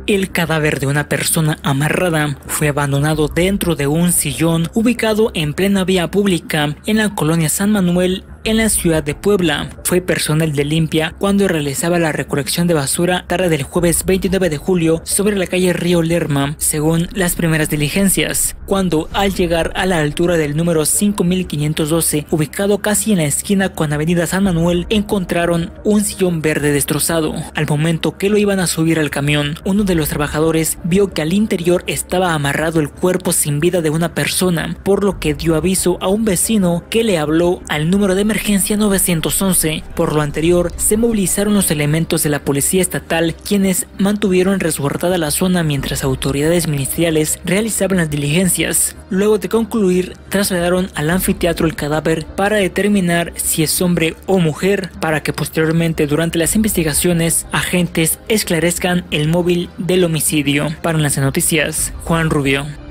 El cadáver de una persona amarrada fue abandonado dentro de un sillón ubicado en plena vía pública en la colonia San Manuel, en la ciudad de Puebla. Fue personal de limpia cuando realizaba la recolección de basura tarde del jueves 29 de julio sobre la calle Río Lerma, según las primeras diligencias, cuando al llegar a la altura del número 5512, ubicado casi en la esquina con avenida San Manuel, encontraron un sillón verde destrozado. Al momento que lo iban a subir al camión, uno de los trabajadores vio que al interior estaba amarrado el cuerpo sin vida de una persona, por lo que dio aviso a un vecino que le habló al número de emergencia 911. Por lo anterior, se movilizaron los elementos de la policía estatal, quienes mantuvieron resguardada la zona mientras autoridades ministeriales realizaban las diligencias. Luego de concluir, trasladaron al anfiteatro el cadáver para determinar si es hombre o mujer, para que posteriormente, durante las investigaciones, agentes esclarezcan el móvil del homicidio. Para Enlace Noticias, Juan Rubio.